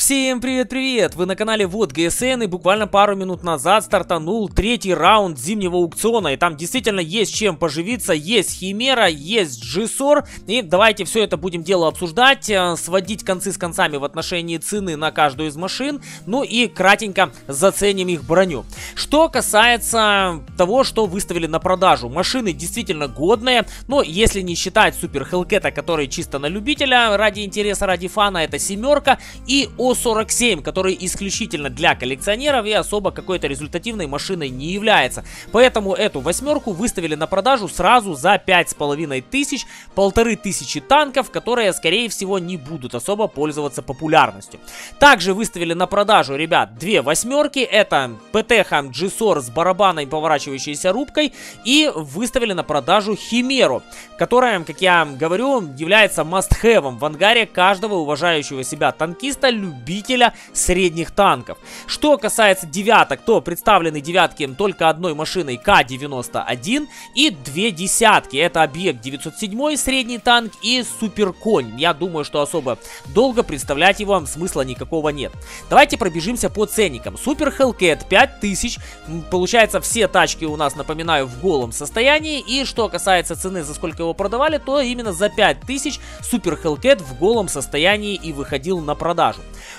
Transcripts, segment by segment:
Всем привет-привет! Вы на канале Вот ГСН, и буквально пару минут назад стартанул третий раунд зимнего аукциона. И там действительно есть чем поживиться, есть Химера, есть Джисор. И давайте все это будем дело обсуждать, сводить концы с концами в отношении цены на каждую из машин. Ну и кратенько заценим их броню. Что касается того, что выставили на продажу. Машины действительно годные, но если не считать Супер Хелкета, который чисто на любителя, ради интереса, ради фана, это семерка. И О47, который исключительно для коллекционеров и особо какой-то результативной машиной не является. Поэтому эту восьмерку выставили на продажу сразу за 5500, 1500 танков, которые, скорее всего, не будут особо пользоваться популярностью. Также выставили на продажу, ребят, две восьмерки. Это ПТХ Джисор с барабаной и поворачивающейся рубкой. И выставили на продажу Химеру, которая, как я говорю, является must-have в ангаре каждого уважающего себя танкиста, любителя средних танков. Что касается девяток, то представлены девятки только одной машиной К-91 и две десятки. Это Объект 907, средний танк, и Супер Конь. Я думаю, что особо долго представлять его смысла никакого нет. Давайте пробежимся по ценникам. Супер Хелкет 5000. Получается, все тачки у нас, напоминаю, в голом состоянии. И что касается цены, за сколько его продавали, то именно за 5000 Супер Хелкет в голом состоянии и выходил на продажу.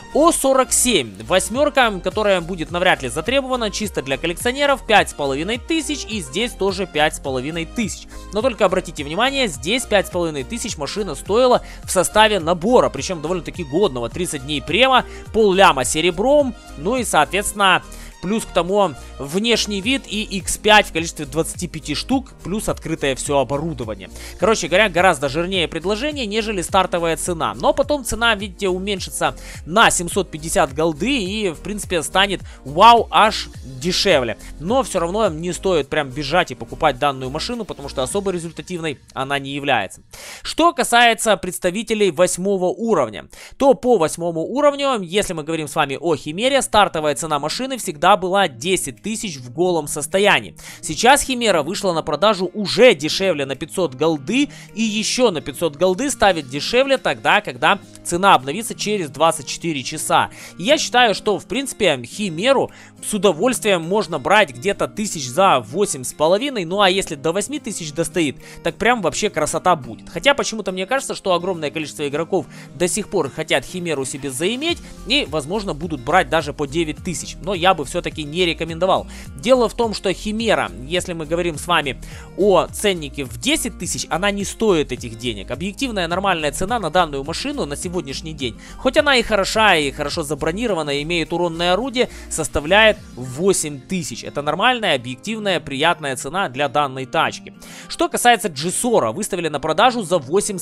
О47, восьмерка, которая будет навряд ли затребована, чисто для коллекционеров, 5500, и здесь тоже 5500. Но только обратите внимание, здесь 5500 машина стоила в составе набора, причем довольно-таки годного, 30 дней према, пол-ляма серебром, ну и соответственно... Плюс к тому внешний вид и X5 в количестве 25 штук, плюс открытое все оборудование. Короче говоря, гораздо жирнее предложение, нежели стартовая цена. Но потом цена, видите, уменьшится на 750 голды и, в принципе, станет вау, аж дешевле. Но все равно не стоит прям бежать и покупать данную машину, потому что особо результативной она не является. Что касается представителей 8-го уровня, то по 8-му уровню, если мы говорим с вами о Химере, стартовая цена машины всегда была 10 тысяч в голом состоянии. Сейчас Химера вышла на продажу уже дешевле на 500 голды, и еще на 500 голды ставит дешевле тогда, когда цена обновится через 24 часа. И я считаю, что в принципе Химеру с удовольствием можно брать где-то тысяч за 8,5, ну а если до 8000 достоит, так прям вообще красота будет. Хотя почему-то мне кажется, что огромное количество игроков до сих пор хотят Химеру себе заиметь и, возможно, будут брать даже по 9000, но я бы все-таки не рекомендовал. Дело в том, что Химера, если мы говорим с вами о ценнике в 10 тысяч, она не стоит этих денег. Объективная нормальная цена на данную машину на сегодняшний день, хоть она и хороша, и хорошо забронирована, и имеет уронное орудие, составляет 8000. Это нормальная, объективная, приятная цена для данной тачки. Что касается Джисора, выставили на продажу за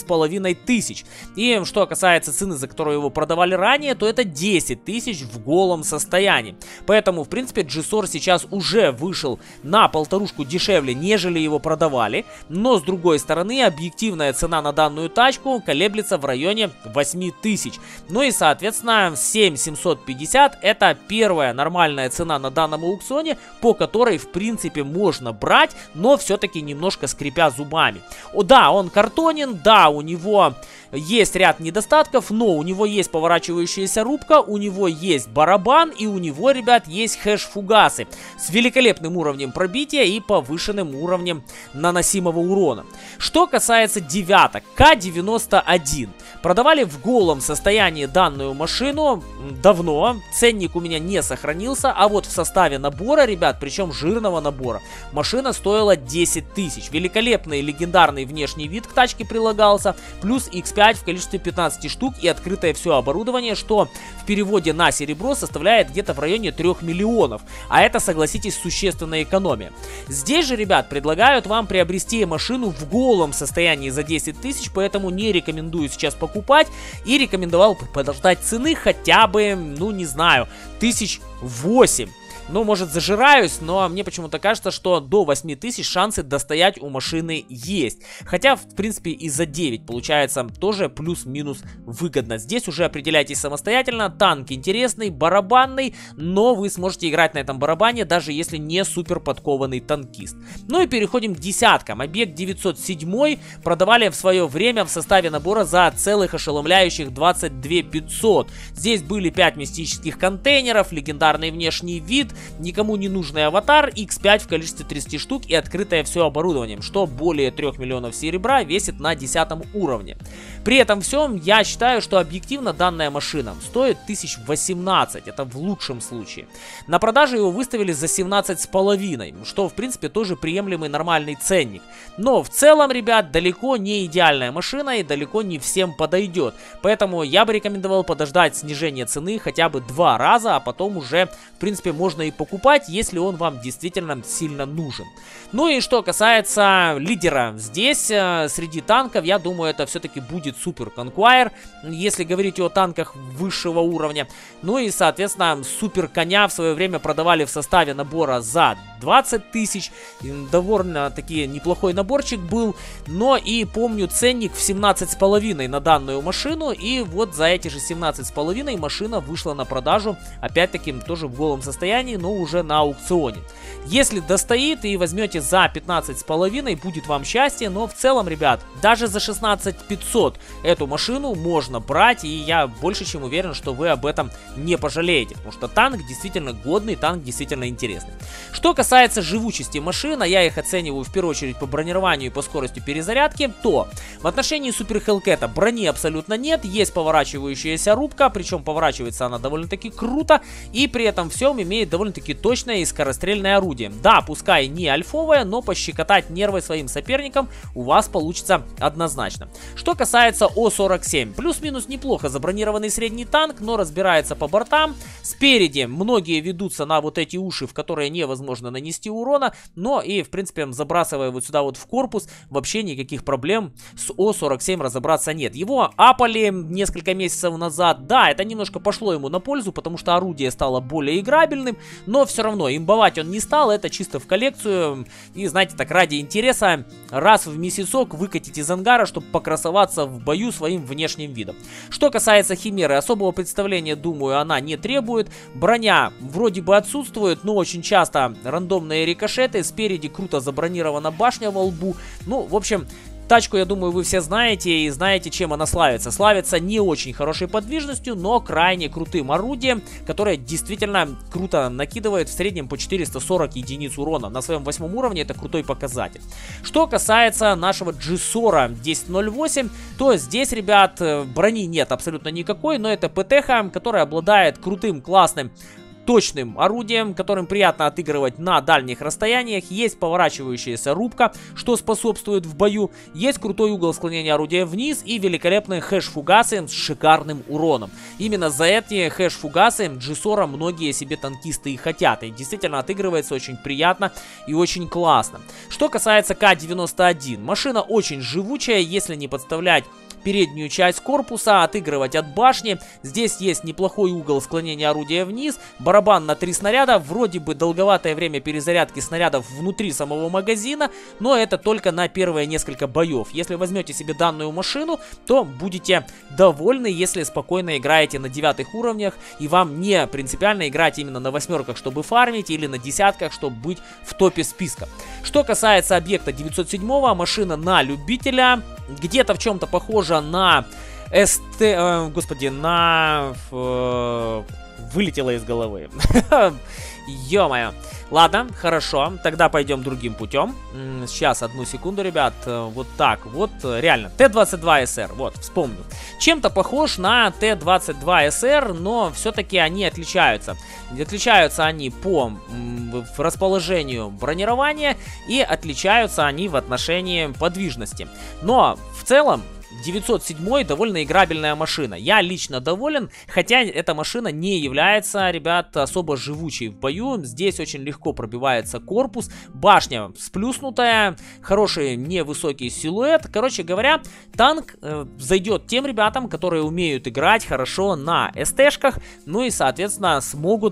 8500. И что касается цены, за которую его продавали ранее, то это 10 тысяч в голом состоянии. Поэтому, в принципе, Джисор сейчас уже вышел на полторушку дешевле, нежели его продавали. Но, с другой стороны, объективная цена на данную тачку колеблется в районе 8000. Ну и, соответственно, 7750 это первая нормальная цена на данном аукционе, по которой, в принципе, можно брать, но все-таки немножко скрипя зубами. О, да, он картонен, да, у него есть ряд недостатков, но у него есть поворачивающаяся рубка, у него есть барабан, и у него, ребят, есть хэш-фугасы с великолепным уровнем пробития и повышенным уровнем наносимого урона. Что касается девяток, К-91. Продавали в голом состоянии данную машину давно, ценник у меня не сохранился, а вот в составе набора, ребят, причем жирного набора, машина стоила 10 тысяч. Великолепный легендарный внешний вид к тачке прилагался, плюс X5 в количестве 15 штук и открытое все оборудование, что в переводе на серебро составляет где-то в районе 3 миллионов. А это, согласитесь, существенная экономия. Здесь же, ребят, предлагают вам приобрести машину в голом состоянии за 10 тысяч, поэтому не рекомендую сейчас покупать и рекомендовал подождать цены хотя бы, ну не знаю, 1008. Ну, может, зажираюсь, но мне почему-то кажется, что до 8000 шансы достоять у машины есть. Хотя, в принципе, и за 9 получается тоже плюс-минус выгодно. Здесь уже определяйтесь самостоятельно. Танк интересный, барабанный, но вы сможете играть на этом барабане, даже если не супер подкованный танкист. Ну и переходим к десяткам. Объект 907 продавали в свое время в составе набора за целых ошеломляющих 22 500. Здесь были 5 мистических контейнеров, легендарный внешний вид, никому не нужный аватар, X5 в количестве 30 штук и открытое все оборудованием, что более 3 миллионов серебра весит на 10 уровне. При этом всем я считаю, что объективно данная машина стоит 1018, это в лучшем случае. На продажу его выставили за 17,5, что в принципе тоже приемлемый нормальный ценник. Но в целом, ребят, далеко не идеальная машина и далеко не всем подойдет. Поэтому я бы рекомендовал подождать снижения цены хотя бы 2 раза, а потом уже в принципе можно и покупать, если он вам действительно сильно нужен. Ну и что касается лидера здесь, среди танков, я думаю, это все-таки будет Супер Конквайр, если говорить о танках высшего уровня. Ну и, соответственно, Супер Коня в свое время продавали в составе набора за 20 тысяч. Довольно-таки неплохой наборчик был. Но и помню ценник в 17,5 на данную машину. И вот за эти же 17,5 машина вышла на продажу. Опять-таки тоже в голом состоянии, но уже на аукционе. Если достоит и возьмете за 15,5, будет вам счастье. Но в целом, ребят, даже за 16 500 эту машину можно брать. И я больше чем уверен, что вы об этом не пожалеете. Потому что танк действительно годный, танк действительно интересный. Что касается живучести машин, а я их оцениваю в первую очередь по бронированию и по скорости перезарядки, то в отношении Супер Хелкета брони абсолютно нет. Есть поворачивающаяся рубка, причем поворачивается она довольно-таки круто. И при этом всем имеет довольно-таки точное и скорострельное орудие. Да, пускай не альфовое, но пощекотать нервы своим соперникам у вас получится однозначно. Что касается О-47, плюс-минус неплохо забронированный средний танк, но разбирается по бортам. Спереди многие ведутся на вот эти уши, в которые невозможно нанести урона, но и в принципе забрасывая вот сюда вот в корпус, вообще никаких проблем с О-47 разобраться нет. Его апали несколько месяцев назад, да, это немножко пошло ему на пользу, потому что орудие стало более играбельным, но все равно имбовать он не стал, это чисто в коллекцию и, знаете, так ради интереса раз в месяцок выкатить из ангара, чтобы покрасоваться в бою своим внешним видом. Что касается Химеры, особого представления, думаю, она не требует. Броня вроде бы отсутствует, но очень часто рандомные рикошеты. Спереди круто забронирована башня во лбу. Ну, в общем, тачку, я думаю, вы все знаете и знаете, чем она славится. Славится не очень хорошей подвижностью, но крайне крутым орудием, которое действительно круто накидывает в среднем по 440 единиц урона. На своем 8 уровне это крутой показатель. Что касается нашего GSOR 1008, то здесь, ребят, брони нет абсолютно никакой, но это ПТХ, которая обладает крутым, классным, точным орудием, которым приятно отыгрывать на дальних расстояниях. Есть поворачивающаяся рубка, что способствует в бою. Есть крутой угол склонения орудия вниз и великолепные хэш-фугасы с шикарным уроном. Именно за эти хэш-фугасы GSOR многие себе танкисты и хотят. И действительно отыгрывается очень приятно и очень классно. Что касается К-91, машина очень живучая, если не подставлять переднюю часть корпуса, отыгрывать от башни. Здесь есть неплохой угол склонения орудия вниз, барабан на 3 снаряда, вроде бы долговатое время перезарядки снарядов внутри самого магазина, но это только на первые несколько боев. Если возьмете себе данную машину, то будете довольны, если спокойно играете на 9 уровнях, и вам не принципиально играть именно на 8-ках, чтобы фармить, или на 10-ках, чтобы быть в топе списка. Что касается объекта 907, машина на любителя, где-то в чем-то похожа на господи, на... вылетело из головы. Ё-моё. Ладно, хорошо, тогда пойдем другим путем. Сейчас, одну секунду, ребят. Вот так, вот, реально. Т-22СР, вот, вспомнил. Чем-то похож на Т-22СР, но все-таки они отличаются. Отличаются они по расположению бронирования и отличаются они в отношении подвижности. Но в целом 907 довольно играбельная машина. Я лично доволен, хотя эта машина не является, ребят, особо живучей в бою. Здесь очень легко пробивается корпус, башня сплюснутая, хороший невысокий силуэт. Короче говоря, танк зайдет тем ребятам, которые умеют играть хорошо на СТ-шках, ну и, соответственно, смогут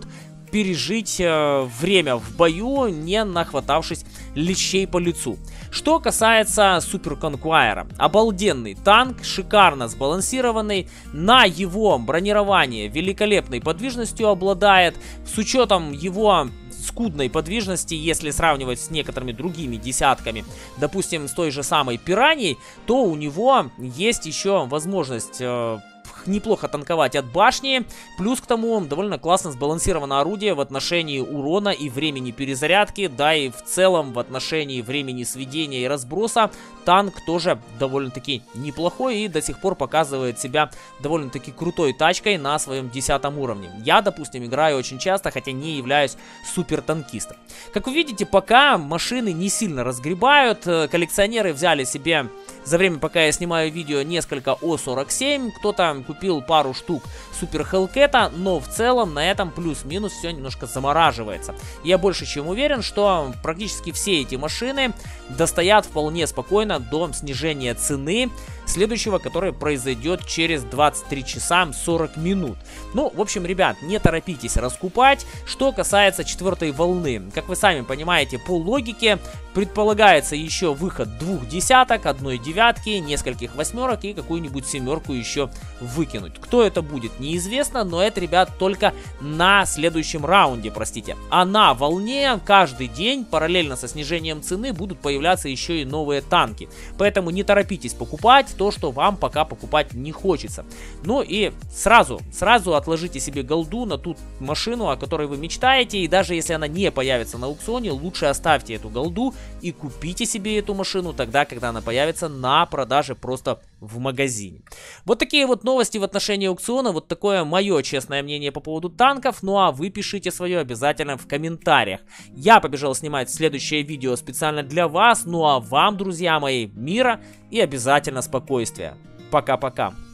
пережить время в бою, не нахватавшись лещей по лицу. Что касается Супер Конквайра, обалденный танк, шикарно сбалансированный, на его бронирование великолепной подвижностью обладает, с учетом его скудной подвижности, если сравнивать с некоторыми другими десятками, допустим, с той же самой Пираньей, то у него есть еще возможность неплохо танковать от башни, плюс к тому довольно классно сбалансировано орудие в отношении урона и времени перезарядки, да и в целом в отношении времени сведения и разброса танк тоже довольно-таки неплохой и до сих пор показывает себя довольно-таки крутой тачкой на своем 10 уровне. Я, допустим, играю очень часто, хотя не являюсь супер танкистом. Как вы видите, пока машины не сильно разгребают, коллекционеры взяли себе за время, пока я снимаю видео, несколько О-47, кто-то купил пару штук Супер Хелкета, но в целом на этом плюс-минус все немножко замораживается. Я больше чем уверен, что практически все эти машины достоят вполне спокойно до снижения цены следующего, который произойдет через 23 часа 40 минут. Ну, в общем, ребят, не торопитесь раскупать. Что касается 4-й волны, как вы сами понимаете, по логике предполагается еще выход 2 десяток, 1 девятки, нескольких 8-орок и какую-нибудь 7-орку еще выкинуть. Кто это будет, неизвестно, но это, ребят, только на следующем раунде, простите. А на волне каждый день параллельно со снижением цены будут появляться еще и новые танки. Поэтому не торопитесь покупать то, что вам пока покупать не хочется. Ну и сразу отложите себе голду на ту машину, о которой вы мечтаете, и даже если она не появится на аукционе, лучше оставьте эту голду и купите себе эту машину тогда, когда она появится на продаже просто в магазине. Вот такие вот новости в отношении аукциона, вот такое мое честное мнение по поводу танков, ну а вы пишите свое обязательно в комментариях. Я побежал снимать следующее видео специально для вас, ну а вам, друзья мои, мира и обязательно спокойствия. Пока-пока.